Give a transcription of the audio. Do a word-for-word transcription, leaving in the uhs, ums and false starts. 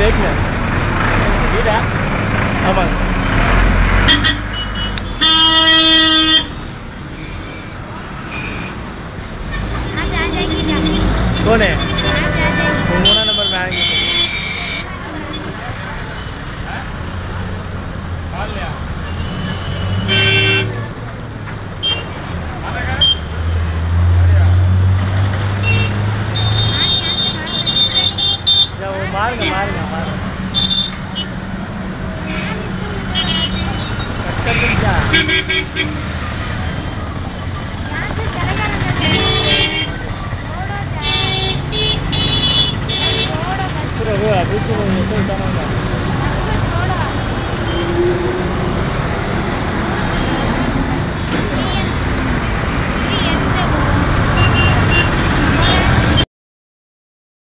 देखना வீடா ஆமாங்க कौन है मोना नंबर में आएंगे वो मारेगा मारेगा मारेगा पूरा बीच में